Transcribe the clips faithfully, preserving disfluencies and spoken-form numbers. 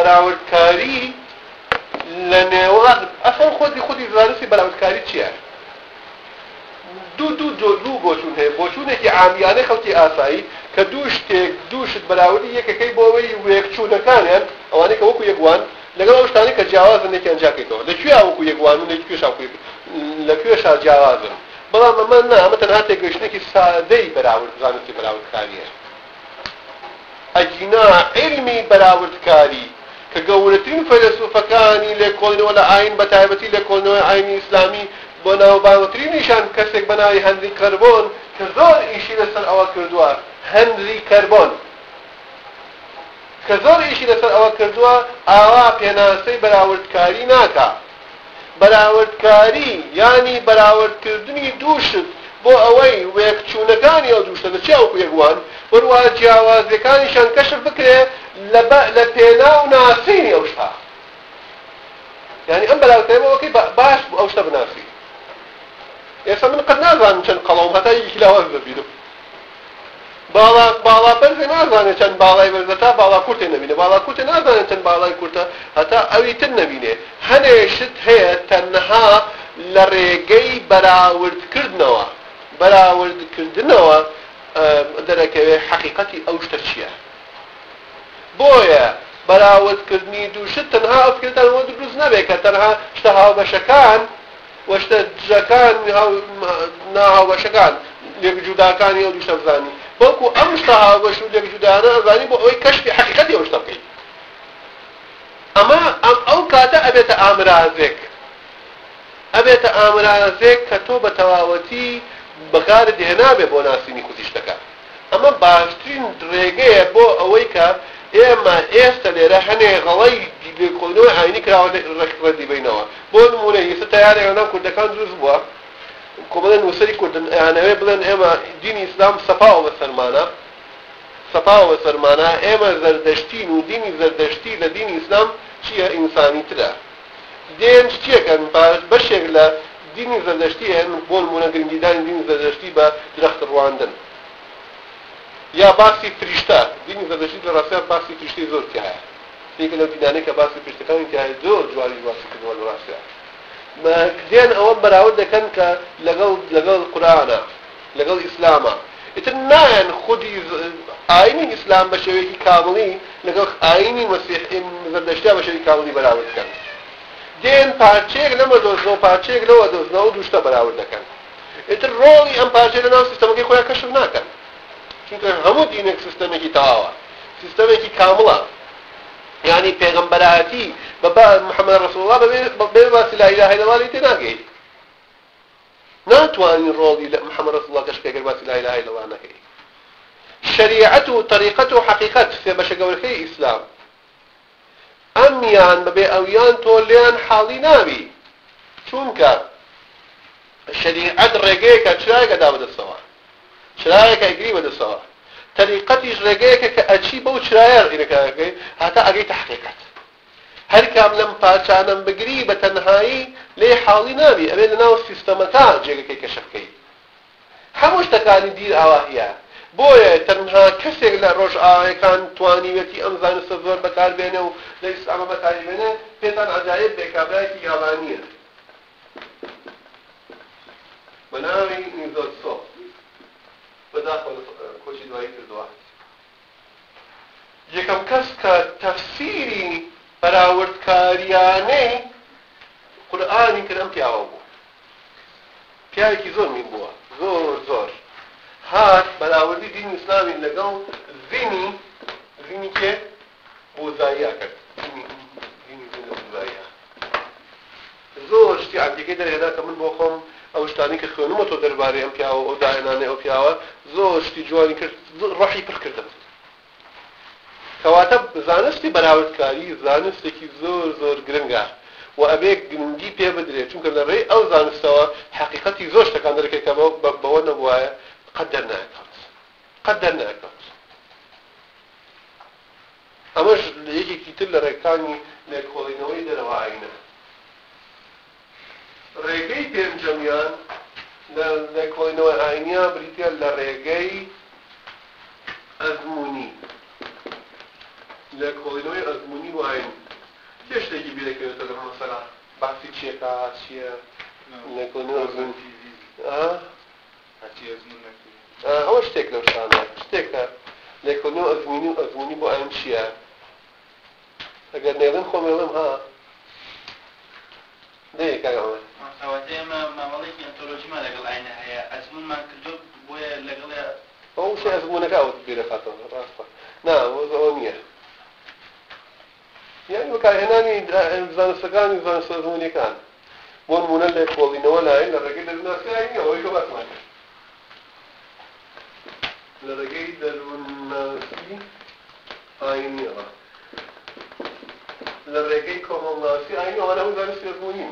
بەراوردکاری لە نێوان ئەسڵ خۆتی خودی زانستی بەراوردکاری چییە؟ دوو دوو دوو بۆچوون هەیە بۆچوونێکی عامیانە خەڵکی ئاسایی کە دوو شتێک دوو شت بەراوردی یەکەکەی بۆ ئەوەی وێکچوونەکانیان ئەوانەی کە وەکو یەکوان لەگەڵ ئەو شتانەی کە جیاوازن یەکیان جاکەیتەوە لەکوێ وەکو یەکوان و لەکوێشا لەکوێشا جیاوازن بەڵام ئەمە نا ئەمە تەنها تێگەشتێکی سادەی بەراورد زانستی بەراوردکاریە ئەجینا علمی بەراوردکاری کە گەورەترین فەیلسوفەکانی لێکۆڵینەوە لە ئاین بەتایبەتی لێکۆڵینەوەی ئاینی ئیسلامی بۆ ناوبانگترینیشان کەسێک بە ناوی هەنری کەربۆن کە زۆر ئیشی لەسەر ئەوە کردووە هەنری کەربۆن کە زۆر ئیشی لەسەر ئەوە کردووە ئاوا پێناسەی بەراوردکاری ناکا بەراوردکاری ینی بەراوردکردنی دووشت بۆ ئەوەی وێکچوونەکانی ئەو دووشتە لە چێ ئەوکو یەکوان وەروە جیاوازیەکانیشان کەشف بکرێ لە پێنا و ناسینی ئەو شتا ینی ئەم بەراوردکاریەوەکەی باش ئەو شتە بناسی ئێستا من قەت نازانم چەند قەڵەم هەتا یەکی لاواز دەبینم باڵا باڵا بەرزێ نازانێت چەند باڵای بەرزە تا باڵا کورتێ نەبینێ باڵا کورتێ نازانێت چەند باڵای کورتە هەتا ئەوی تر نەبینێ هەنێشت هەیە تەنها لە ڕێگەی بەراوردکردنەوە بەراوردکردنەوە دەرەکەوێ حەقیقەتی ئەو شتە چییە بۆیە بەراوردکردنی دووشت تەنها ئەو فکرتانەوە دروست نەبێت کە تەنها شتە هاوبەشەکان وەشتە جەکان ناهاوبەشەکان لێکجوداکانی ئەو دووشتە بزانی بەڵکو ئەم شتە هاوبەش و لێکجودانە ئەزانی بۆ ئەوەی کەشفی حەقیقەتی ئەو شتە بکەیت ئەمە ئەو کاتە ئەبێتە ئامرازێک ئەبێتە ئامرازێک کە تۆ بە تەواوەتی بەکارت هێنابێ بۆ ناسینی کوتیشتەکە ئەمە باشترین ڕێگەیە بۆ ئەوەی کە ئێمە ئێستا لێرە هەنێ غەڵەی لێکۆڵینەوەی ئاینی کراوە ڕەدیبینەوە بۆ نمونە ئێستا تەیارێکە کوردەکان دروست بووە کۆمەڵێن نووسەری کوردن ئەیانەوێ بڵێن ئێمە دینی ئیسلام سەپاوە بەسەرمانە سەپاوە بەسەرمانە ئێمە زەردەشتین و دینی زەردەشتی لە دینی ئیسلام چییە ئینسانی ترە دێن چیەکەن بەشێک لە دینی زەردەشتی هەن بۆ نمونە گرنگیدانی دینی زەردەشتی بە درەخت ڕواندن یا باسی فریشتە دینی زەردەشتی لە ڕاستیان باسی فریشتەی زۆر تایە یەکێک لەو دینانەی کە باسی فریشتەکانی تایە زۆر جوانی باسیکردنەوە لە ڕاستیان دێن ئەوە بەراورد دەکەن کە لەگەڵ لەگەڵ قورئانە لەگەڵ ئیسلامە ئیتر نایەن خودی ئاینی ئیسلام بە شێوەیەکی کامڵی لەگەڵ ئاینی مەسیحی زەردەشتیان بە شێوەیەکی کامڵی بەراورد دەکەن دێن پارچەیەک لەمە دۆزنەوە پارچەیەک لەوە دۆزنەوە دووشتە بەراورد دەکەن ئیتر ڕۆڵی ئەم پارچەیە لەناو سیستەمەکەی خۆیان کەشف ناکەن چونکە هەموو دینێک سیستەمێکی تەواوە سیستەمێکی کامڵە یعنی پێغەمبەرایەتی بە محەممەد ڕەسوڵ الله بەبێ باسی لا ئیلاهە ئیلەڵڵا تێ ناگەیت ناتوانین ڕۆڵی لە محەممەد ڕەسوڵ الله کەشف ئەگەر باسی لا ئیلاهە ئیلەڵڵا نەکەی شریعەت و طریقەت و حەقیقەت سێ بەشە گەورەکەی ئیسلام ئەمیان بەبێ ئەویان تۆ لێیان حاڵی ناوی چونکە شریعەت ڕێگەیەکە چرایەکەدا بەدەستەوە چرایەکە ئەگری بەدەستەوە طریقەتیش ڕێگەیەکە کە ئەچی بەو چرایە ڕێگەکەی هەتا ئەگەیتە حەقیقەت هەر کام لەم پارچانەم بگری بە تەنهایی لێ حاڵی نابی ئەبێ لەناو سیستەمەکە جێگەکەی کەشف بکەیت هەموو شتەکانی دیر ئاوا هەیە بۆیە تەنها کەسێک لە ڕۆژئاوایەکان توانیوێتی ئەم زانستە زۆر بەکاربێنێ و لە ئیسلامە بەکاربێنێ پێتان عەجایب بێ کابرایەکی یابانییە بە ناوی نیزۆتسۆ بەداخۆ کۆچی دوایی کردووە یەکەم کەس کە تەفسیری بەراوردکاریانەی قورئانی کرد ئەم پیاوە بوو پیاوێکی زۆر مین بووە زۆر زۆر هات بەراوردی دینی ئیسلامی لەگەڵ زینی زینی کێ بوزاییە کرد دینی زینی بوزاییە زۆر شتی عەبدیەکەی دەرهێنا کە من بۆ خۆم ئەو شتانی کە خوێنمە تۆ دەربارەی ئەم پیاوە ئەو داهێنانەی ئەو پیاوە زۆر شتی جوانی کرد ڕەحی پڕ کردم کەواتە زانستی بەراوردکاری زانستێکی زۆر زۆر گرنگە و ئەبێ گرنگی پێ بدرێت چونکە لە ڕێی ئەو زانستەوە حەقیقەتی زۆر شتەکان دەرەکەی کە بەوە نەبووایە قەت دەرناکەوت قەت دەرناکەوت ئەمەش یەکێکی تر لە ڕێکانی لێکۆڵینەوەی دەرەوە ئاینە ڕێگەی پێنجەمیان لە لێکۆڵینەوە ئاینیە بریتە لە ڕێگەی ئەزموونی لە کۆڵینەوەی ئەزمموی و ئاین چێ شتێکی بیرەکەوێتە لە مەسەلا باسی چێکا چییە لە کۆڵینەوەی ئەزمموی ئەوە شتێک لەو شتانە شتێکە لە کۆڵینەوەی ئەزمموی و ئەزمموی بۆ ئاین چییە ئەگەر نێڵم خۆمێڵم ها دەیە کاگەڵێ ئەوەتە ئێمە مامەڵێکی ئەنتۆلۆژیمان لەگەڵ ئاینە هەیە ئەزممونمان کردو بۆیە لەگەڵ ئەو شێ ئەزممونەکە ئەوت بیرەخاتەوە ڕاستە نا ئەوە نییە یعنی بەکارهێنانی زانستەکانی زانستە ئەزممونیەکان بۆ نمونە لە کۆڵینەوە لایەن لە ڕێگەی دەروناسی ئاینیە ئەوەی کە باسمان کرد لە ڕێگەی دەروناسی ئاینیە لە ڕێگەی کۆمەڵناسی ئاینی ئەوانە هەموو زانستی ئەزممونین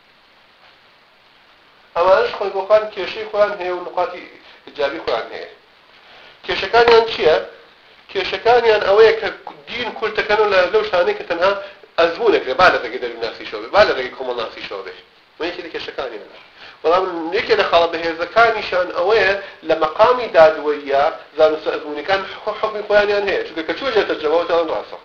ئەمانش خۆی بۆ خۆیان کێشەی خۆیان هەیە و نقاتی ئیجابی خۆیان هەیە کێشەکانیان چییە؟ کێشەکانیان ئەوەیە کە دین کورتەکەن لە لەو شتانەی کە تەنها ئەزممونەکرێ با لە ڕێگەی دەروناسی شۆ بێ با لە ڕێگەی کۆمەڵناسی شۆ بێ یەکێ لە کێشەکانیان بەڵام یەکێ لە خاڵە بەهێزەکانیشان ئەوەیە لە مەقامی دادوەریە زانستە ئەزممونیەکان حکمی خۆیانیان هەیە چونکە کە چۆژێتە جەماوەتەوە ڕاستە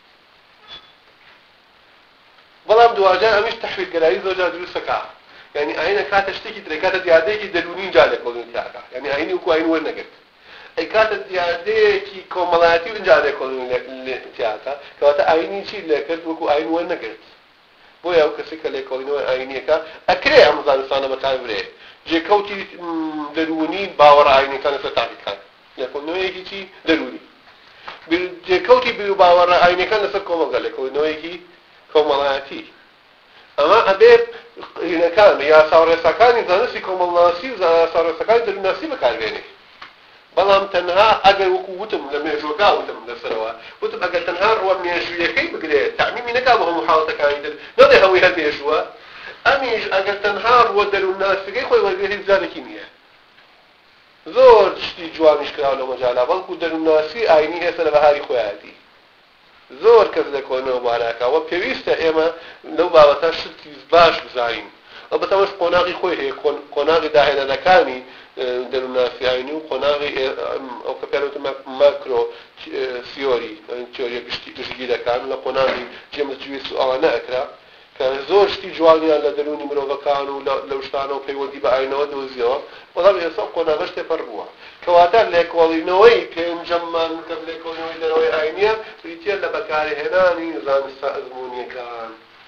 بەڵام دوواجار ئەمیش تەحویلگەرایی زۆرجار دروستەکە یعنی ئاینە کاتە شتێکی ترێ کاتە دیاردەیەکی دەرونی جا لە کۆڵینەوەیەکە یعنی ئاینی وەکو ئاین وەرنەگرت ئەی کاتە دیاردەیەکی کۆمەڵایەتی و جا لە کۆڵینەوەیەکە کەواتە ئاینی چی لێکرد وەکو ئاین وەرنەگرت بۆیە ئەو کەسێک کە لە کۆڵینەوەی ئاینیەکە ئەکرێ ئەم زانستانە بەکاربرێ جێکەوتی دەرونی باوەڕ ئاینیەکان لەسەر تاقیکان لە کۆڵینەوەیەکی چی دەرونی جێکەوتی بیر و باوەڕ ئاینیەکان لەسەر کۆمەڵگە لە کۆڵینەوەیەکی کۆمەڵایەتی ئەمە ئەبێ هینەکان یا ساوڕێسەکانی زانستی کۆمەڵناسی و ساوڕێسەکانی دەروناسی بەکاربێنێ بەڵام تەنها ئەگەر وەکو وتم لە مێژوەکە وتم لەسەرەوە وتم ئەگەر تەنها ڕوە مێژوویەکەی بگرێت تەعمیمی نەکا بە هەموو حاڵەتەکانی تر نەڵێ هەمووی هەر مێژووە ئەمیش ئەگەر تەنها ڕوە دەروناسیەکەی خۆی وەرگێ هیچ جارێکی نییە زۆر شتی جوانیش کراوە لەو مەجالا بەڵکو دەروناسی ئاینی هێستا لە بەهاری خۆیاتی زۆر کەس لە کۆنەوە ماراکەوە پێویستە ئێمە لەو بابەتە شتی باش بزانین ئەلبەتەوەش قۆناغی خۆی هەیە قۆناغی داهێنانەکانی دەروناسی ئاینی و قۆناغی ئەو کە پێیان وتم ماکرۆ سیۆری تیۆریە گشتگیرەکان لە قۆناغی جێمەجووی سوئالانە ئەکرا کە زۆر شتی جوانیان لە دەرونی مرۆڤەکان و لەو شتانە و پەیوەندی بە ئاینەوە دۆزیەوە بەڵام ئێستا قۆناغەش تێپەڕ بووە کەواتە لێکۆڵینەوەی پێنجەممان کە لێکۆڵینەوەی دەرەوەی ئاینیە بریتە لە بەکارهێنانی زانستە ئەزممونیەکان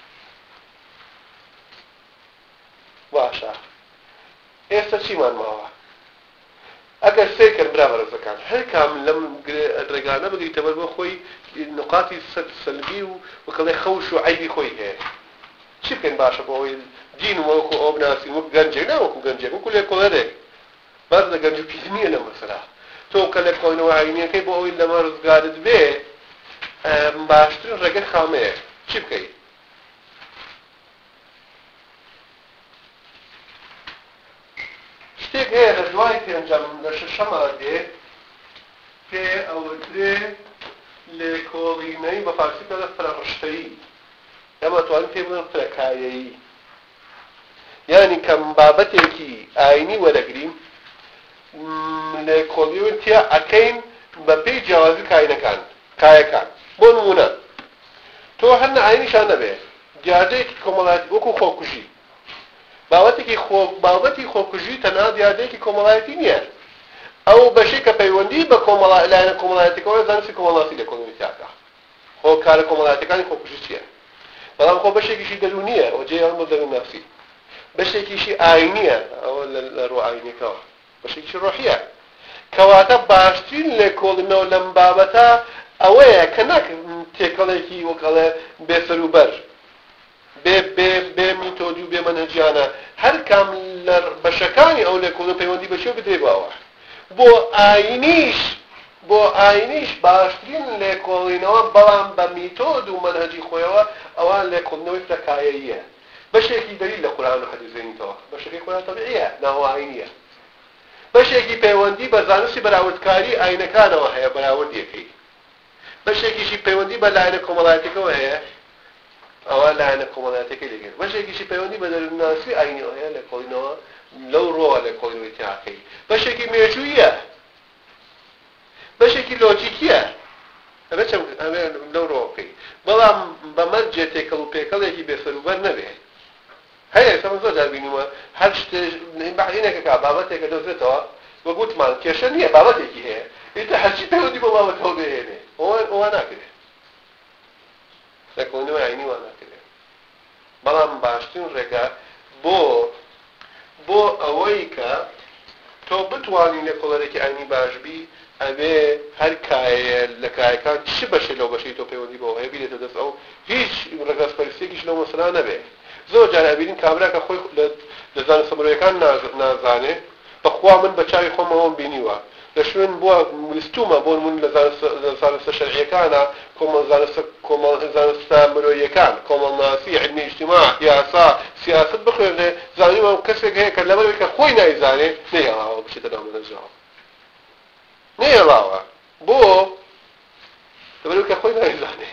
باشە ئێستا چیمان ماوە ئەگەر سێکرد برا بەرزەکان هەر کام لەم ڕێگانە بگریتەوە بۆ خۆی نقاتی سەلبی و وەکەڵێ خەوش و عیبی خۆی هەیە چی بکەین باشە بۆ ئەوەی دین وەکو ئەو بناسی وەک گەنجێک ناوەکو گەنجێک وەکو لێکۆڵەرێک باز لە گەنج و پیس نییە لە مەسەلا تۆ کە لێکۆڵینەوە ئاینیەکەی بۆ ئەوەی لەمە ڕزگارت بێ باشترین ڕێگە خامەیە چی بکەیت شتێک هەیە لە دوای پێنجەم لە شەشەمە دێ پێ ئەوترێ لێکۆڵینەی بە فارسی پێڵە فرەڕشتەیی ئەمە توانین پێ بڵێن فرەکایەیی یعنی کەم بابەتێکی ئاینی وەرەگرین لێکۆڵینەوەی تیا ئەکەین بە پێی جیاوازی کاینەکان کایەکان بۆ نمونە تۆ هەر ئاینیشان نەبێ دیاردەیەکی کۆمەڵایەتی وەکو خۆکوژی بابەتێکی خۆ بابەتی خۆکوژی تەنها دیاردەیەکی کۆمەڵایەتی نییە ئەو بەشی کە پەیوەندی بە کۆمەڵای لایەنە کۆمەڵایەتەکەوە زانستی کۆمەڵاتی لێکۆڵینەوەی تیاکە خۆ کارە کۆمەڵایەتەکانی خۆکوژی چییە بەڵام خۆ بەشێکیشی دەرونیە ئەوە جێیان بۆ دەروناسی بەشێکیشی ئاینیە ئەوە لە ڕۆ ئاینیەکەوە بەشێکیشی ڕۆحیە کەواتە باشترین لێکۆڵینەوە لەم بابەتە ئەوەیە کە ناک تێکەڵێکی وەکەڵێ بێسەر و بەر بێ بێ بێ میتۆدی و بێ مەنهەجیانە هەر کام لە بەشەکانی ئەو لێکۆڵینەوە پەیوەندی بەچێ بدرێ باوە بۆ ئاینیش بۆ ئاینیش باشترین لێکۆڵینەوە بەڵام بە میتۆد و مەنهەجی خۆیەوە ئەوان لێکۆڵینەوەی فرەکایەییە بەشێکی دەلیل لە قورئان و حەدیثێنیتەوە بەشێکی قورئان تەبیعیە ناوە ئاینیە بەشێکی پەیوەندی بە زانستی بەراوردکاری ئاینەکانەوە هەیە بەراوردیەکەی بەشێکیشی پەیوەندی بە لایەنە کۆمەڵایەتەکەوە هەیە ئەوە لایەنە کۆمەڵایەتەکەی لەگەر بەشێکیشی پەیوەندی بە دەروناسی ئاینیەوە هەیە لێکۆڵینەوە لەو ڕۆوە لێکۆڵینەوەی تیاکەی بەشێکی مێژوویە بەشێکی لۆجیکیە ئەبێ چەند ئەمێ لەو ڕۆکەی بەڵام بەمەرجێ تێکەڵ و پێکەڵێکی بێسەروبەر نەبێ هەیە سەمە زۆر جار بینیوە هەر شتێنێکەکە بابەتێکە دەوزێتەوە وە گوتمان کێشە نییە بابەتێکی هەیە ئیتە هەرچی پەیوەندی بە بابەتەوە بهێنێ ئەوە ناکرێت لەکۆنەوەی عینی وا ناکرێت بەڵام باشترین ڕێگا بۆ بۆ ئەوەی کە تۆ بتوانین لێکۆڵەرێکی ئاینی باشبی ئەبێ هەر کایە لە کایەکان چ بەشێ لەو بەشەی تۆ پەیوەندی بەوە هەیە بێتە دەست ئەو هیچ ڕێگەسپەرستێکیش لەو مەسەلا نەبێ زۆر جار ئەبینین کابراکە خۆی لە زانستەمەرۆیەکان نازانێ بەخوا من بە چاوی خۆمەوەم بینیوە لە شوێن بووە ویستومە بۆ من لە زانستە شەرعیەکانە زانستە مرۆییەکان کۆمەڵناسی علمی اجتماع یاسا سیاست بخوێنێ زانیوە کەسێک هەیە کە لەبەرەوەی کە خۆی نایزانێ نەیەڵاوە بچێتە ناو مەنەرجەوە نەیەڵاوە بۆ لەبەرەوەی کە خۆی نایزانێ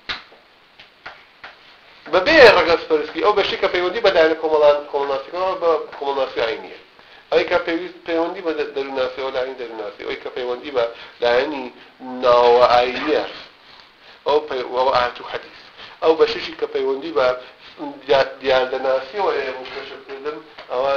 بەبێ ڕەگەسپەرستی ئەو بەشی کە پەیوەندی بەدایە کۆمەڵناسیەکەەوە بە کۆمەڵناسی ئاینیە ئەوەی کە پەیوەندی بە دەروناسیەوە لایەنی دەروناسی ئەوەی کە پەیوەندی بە لایەنی ناوە ئاینیە ئەو ئاەت و حەدیث ئەو بەششی کە پەیوەندی بە دیاردەناسیەوە کەشفکردن ئەوە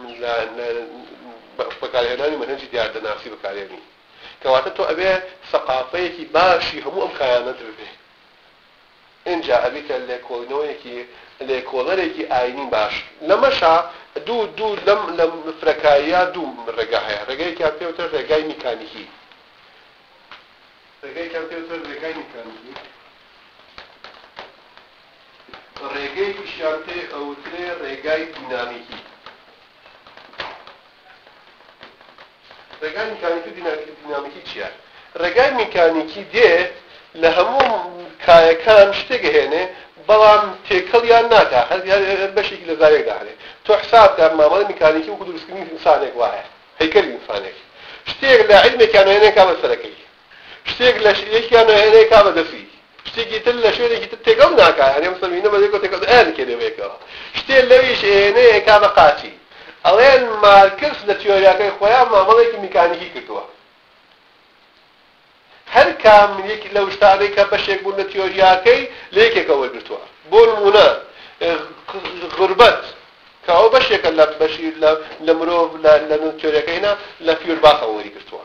بەکارهێنانی مەنهەجی دیاردەناسی بەکارهێنی کەواتە تۆ ئەبێ سەقافەیەکی باشی هەموو ئەم کایانەت ببێ اینجا ئەبیکە لێکۆڵینەوەیەکی لێکۆڵەرێکی ئاینی باش لەمەشا دوو دوو لەم لە فرەکاییە دوو ڕێگا هەیە ڕێگەیەکیان پێوتر ڕێگای میکانیکی ڕێگەیەکیان پێوتر ڕێگای میکانیکی ڕێگەیەکیشیان پێ ئەوترێ ڕێگای دینامیکی ڕێگای میکانیکی و دینامیکی چییە؟ ڕێگای میکانیکی دێ لە هەموو کایەکان شتێک هێنێ بەڵام تێکەڵیان ناکە هەر بەشێکی لە زارێکدا هەنێ تۆ حسابکە مامەڵی میکانیکی وەکو دروستکردنی ئینسانێک وایە هەیکەلی ئینسانێک شتێک لە عیلمێکیان هێنێ کا بە سەرەکەی شتێک لە یەکیان هێنێ کا بە دەستی شتێکی تر لە شوێنێکی تر تێکەڵ ناکە هەنێ مەسەلمینە بەدێکەوە تێکەڵ ئەرکێ دەوێتەوە شتێک لەویش هێنەیە کا بە قاچی ئەڵێن مارکس لە تیۆریاکەی خۆیان مامەڵێکی میکانیکی کردووە هەر کام یەکی لەو شتانەی کە بەشێک بوون لە تیۆریاکەی لە یەکێکە وەرگرتووە بۆ نمونە غوربەت کە ئەو بەشێکە لە بەشی لە مرۆڤ لە تیۆریەکەینا لە فیورباخەوە وەرگرتووە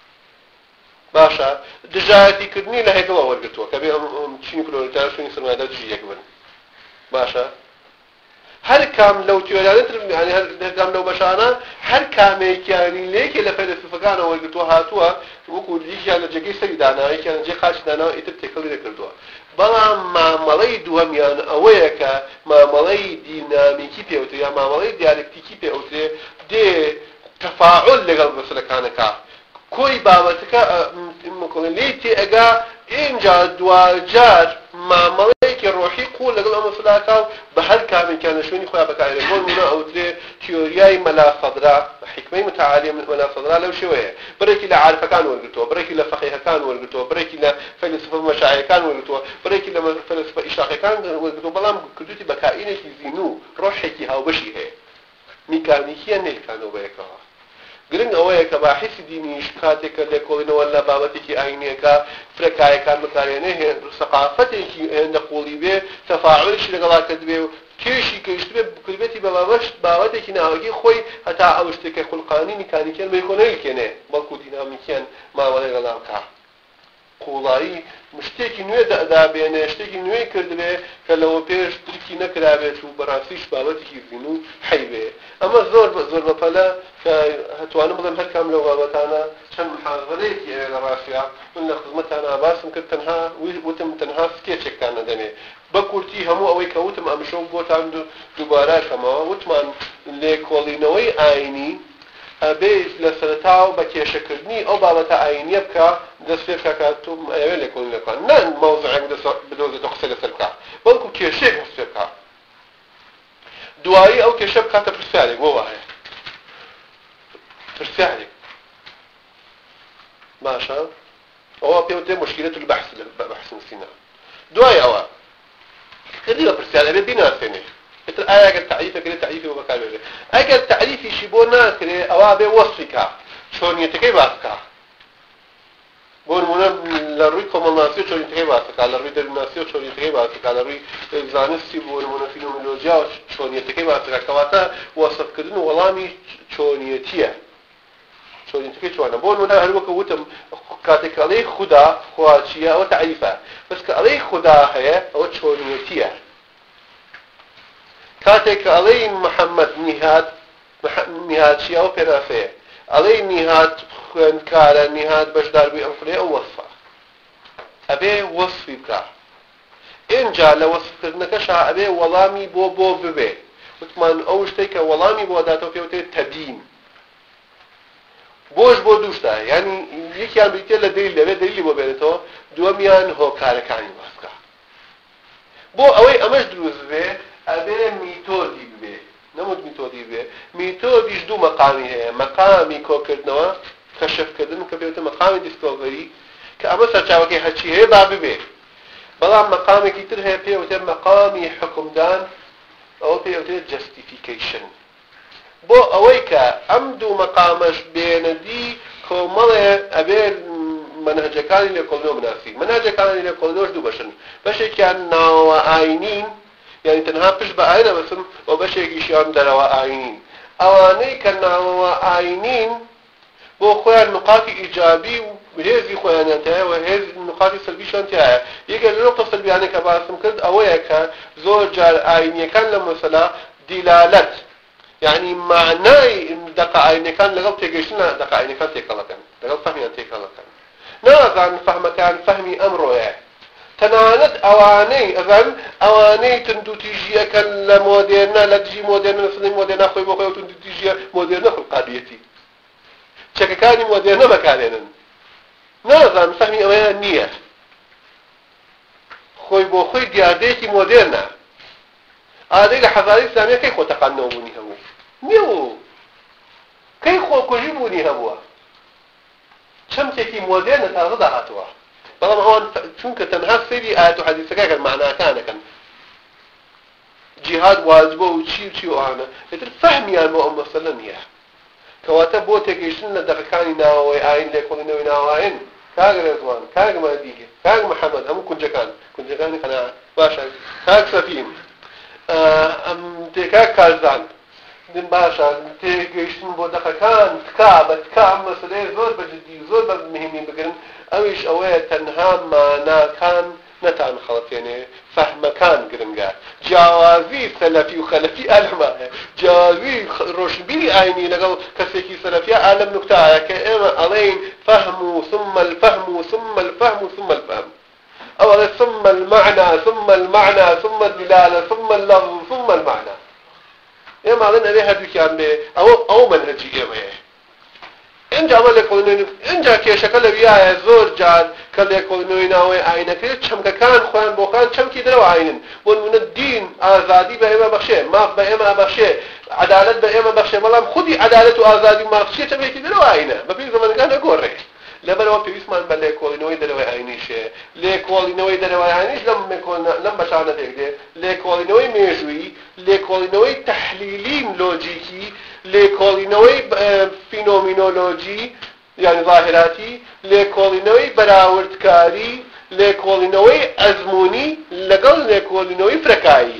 باشە دژایەتیکردنی لە هێکڵەوە وەرگرتووە کە بێ چینی پرۆلێتار شوێنی سەرمایه‌دار دژی یەک بن باشە هەر کام لەو تیۆریانە هەر کام لەو بەشانە هەر کامێکیانی لێکێ لە فەیلسوفەکانەوە وەرگرتووە هاتووە وەکو یەکیان لە جێگەی سەری داناوە یەکیان لە جێ قاچی داناوە ئیتر تێکەڵی نەکردووە بەڵام مامەڵەی دووەمیان ئەوەیە کە مامەڵەی دینامیکی پێوترێ یا مامەڵەی دیالکتیکی پێوترێ دێ تەفاعل لەگەڵ مەسەلەکانەکە کۆی بابەتەکە لێی تێئەگا اینجا دوجار مامەڵەیەکی ڕۆحی قوڵ لەگەڵ ئەو مەسەلاکە و بە هەر کامێکیان لە شوێنی خۆیان بەکارهێنێ بۆ نمونە ئەوترێ تیۆریای مەلاسەدرا حکمەی متعالیە مەلاسەدرا لەو شێوەیە بڕێکی لە عارفەکان وەرگرتووە بڕێکی لە فەقیهەکان وەرگرتووە بڕێکی لە فەیلسوفە مەشایەکان وەرگرتووە بڕێکی لە فەیلسوفە ئیشاقیەکان وەرگرتووە بەڵام کردوتی بە کائینێکی زین و ڕۆحێکی هاوبەشی هەیە میکانیکیە نێکانەوە بەیەکەوە گرنگ ئەوەیە کە باحثی دینیش کاتێکە لێکۆڵینەوە لە بابەتێکی ئاینیەکە فرەکایەکان بەکارهێنێ سەقافەتێکی هێندە قوڵی بێ تەفاعلشی لەگەڵا کردبێ و کێشی کەویست بێ کردبێتی بە بابەتێکی ناوەکی خۆی هەتا ئەو شتێکە خوڵقانی میکانیکیان بەیکۆنەیەکێنێ بەڵکو دینامیکیان ماوەڵێ لەگەڵا بکە قوڵایی شتێکی نوێ دابێنێ شتێکی نوێی کردبێ کە لەوە پێش ترکی نەکرابێت و بەڕاستیش بابەتێکی زین و حەیبێ ئەمە زۆر زۆر بەپەلە کە هەتوانم بڵێم هەر کام لەو بابەتانە چەند محاضرەیەکی هەیە لە ڕاستیە من لە خزمەتانە باسم کرد تەنها وتم تەنها سکێچێکتان نەدەمێ بە کورتی هەموو ئەوەی کە وتم ئەمشەو بۆتان دووبارە کەمەوە وتمان لێکۆڵینەوەی ئاینی ئەبێت لە سەرەتاو بە کێشەکردنی ئەو بابەتە ئاینیە بکە دەست پێ بکە تۆ ئەوێ لێکۆڵینەکان نە مەوزوعێک بدۆزێتەوە قسە لەسەر بکە بەڵکو کێشەیەک هەست پێ بکە دوایی ئەو کێشە بکاتە پرسیارێک بۆ وایە پرسیارێک باشە ئەوە پێوتێ مشکلەت البحث بەحث نووسینە دوای ئەوە کردی بە پرسیار ئەبێ بیناسێنێ ئتر ئایا ئەگەر تعریفەکرێت تعریفی بۆ بەکاربێنێ ئەگەر تعریفیشی بۆ ناکرێ ئەوە بێ وەصفیکە چۆنیەتەکەی باس بکە بۆ نمونە لە ڕووی کۆمەڵناسی و چۆنیەتەکەی باسەکە لە ڕووی دەروناسی و چۆنیەتەکەی باسەکە لە ڕووی زانستی بۆ نمونە فینۆمۆلۆژیا و چۆنیەتەکەی باسەکە کەواتە وەسفکردن و وەڵامی چۆنیەتیە چۆنیەتەکەی چۆنە بۆ نمونە هەروەکە وتم کاتێک ئەڵێی خودا خوا چییە ئەوە تەعریفە بەس کە ئەڵێی خودا هەیە ئەوە چۆنیەتیە کاتێک کە ئەڵێی محەممەد نیهات نیهات چیە ئەو پێناسەیە ئەڵێی نیهات خوێندکارە نیهات بەشداربووی ئەم فلێ ئەو وەسفە ئەبێ وەسفی بکە ئینجا لە وەسفکردنەکەشا ئەبێ وەڵامی بۆ بۆ ببێ وتمان ئەو شتێک کە وەڵامی بۆ داتەوە پێوتێت تەبین بۆش بۆ دووشتا یعنی یەکیان بریتێ لە دەیل لەوێ دەیلی بۆ بێنێتەوە دووەمیان هۆکارەکانی واسکە بۆ ئەوەی ئەمەش دروست بێ ئەبێ میتۆدی ببێ نەموت میتۆدی بێ میتۆدیش دوو مەقامی هەیە مەقامی کۆکردنەوە کەشفکردن کە بێتە مەقامی دیسکۆڤەری کە ئەمە سەرچاوەکەی هەچی هەیە با ببێ بەڵام مەقامێکی تر هەیە پێوتێ مەقامی حکومدان ئەوە پێوتێت جەستیفیکەیشن بۆ ئەوەی کە ئەم دوو مەقامەش بێنەدی کۆمەڵێ ئەبێ منهجەکانی لێکۆڵینەوە مناسی منهجەکانی لێکۆڵینەوەش دوو بەشن بەشێکیان ناوە ئاینین یعنی تەنها پشت بە ئاینە بەسن و بەشێکیشیان دەرەوە ئاینین ئەوانەی کە ناوە ئاینین بۆ خۆیان نقاتی ئیجابی و هێزی خۆیانیان تایە و هێز نقاتی سەلبیشان تایە یەکێک لە نقطە سەلبیانەی کە باسم کرد ئەوەیە کە زۆر جار ئاینیەکان لە مەسەلا دیلالەت یعنی معنای دەقە ئاینەکان لەگەڵ تێگەیشتن دەقە ئاینەکان تێکەڵەکەن لەگەڵ فەهمیان تێکەڵەکەن نازان فەهمەکان فەهمی ئەمڕۆیە تەنانەت ئەوانەی ئەزان ئەوانەی تندوتیژیەکەن لە مۆدێرنە لە دژی مۆدێرنە لە سنەی مۆدێرنا خۆی بۆ خۆی و تندوتیژیە مۆدێرنە خولقابیەتی چەکەکانی مۆدێرنە بەکارێنن نازان فەهمی ئەوەیان نییە خۆی بۆ خۆی دیاردەیەکی مۆدێرنە ئادەی لە حەزاری ئیسلامیە کەی خۆتەقانەوە بوونی هەبوو نییە و کەی خۆکۆژی بوونی هەبووە چەمکێکی مۆدێرنە تازە داهاتووە بەڵام ئەوان چونکە تەنها سەیری ئاەت و حەدیثەکە معناکانەکەن جیهاد واجبە و چی و چی و ئەوانە ئێتر فەهمیان بۆ ئەم مەسەلە نییە کەواتە بۆ تێگەیشتن لە دەقەکانی ناوەوەی ئاین لێکۆڵینەوەی ناوائین کاک رێزوان کاک مادیگە کاک محەممەد هەموو کونجەکان کونجەکانی قەناعەت باشە کاک سەفین ئەم تێکاک کارزان باشە تێگەیشتن بۆ دەقەکان تکا بە تکا ئەم مەسەلەیە زۆر بەجددی زۆر بە مهمی بگرن ئەویش ئەوەیە تەنها ماناکان نەتان خەڵەتێنێ فەهمەکان گرنگە جیاوازی سەلەفی و خەلەفی ئەلمایە جیاوازی ڕۆشنبیری ئاینی لەگەڵ کەسێکی سەلەفیە ئالەم نوکتایە کە ئێمە ئەڵێین فەهم و ثم الفەهم و ثم الفەهم و ثم الفەهم ئەو ئەڵێ ثم المعنى ثم المعنى ثم الدلالة ثم اللفظ ثم المعنى ئێمە ئەڵێن ئەوێ هەردووکیان بێ ئەوە ئەو منهەجی ئێمەیە اینجا ئەمە لێکۆڵینەوەی اینجا کێشەکە لەویایە زۆر جار کە لێکۆڵینەوەی ناوەی ئاینەکرێت چەمکەکان خۆیان بۆ خۆیان چەمکی دەرەوە ئاینن بۆ نمونە دین ئازادی بە ئێمە بەخشێ ماف بە ئێمە بەخشێ عەدالەت بە ئێمە بەخشێ بەڵام خودی عەدالەت و ئازادی و ماخشیە چەمێکی دەرەوە ئاینە بەپێی زەمانەکان نەگۆڕێ لەبەرەوە پێویستمان بە لێکۆڵینەوەی دەرەوەی ئاینیشێ لێکۆڵینەوەی دەرەوەی ئاینیش لەم لەم بەشانە تێک دێ لێکۆڵینەوەی مێژووی لێکۆڵینەوەی تەحلیلین لۆجیکی لێکۆڵینەوەی فینۆمینۆلۆجی یعنی ظاهراتی لێکۆڵینەوەی بەراوردکاری لێکۆڵینەوەی ئەزموونی لەگەڵ لێکۆڵینەوەی فرەکایی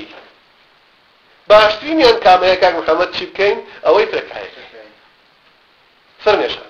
باشترینیان کامەیە کاک محەممەد چی بکەین ئەوەی فرەکایەکە فەرمێشە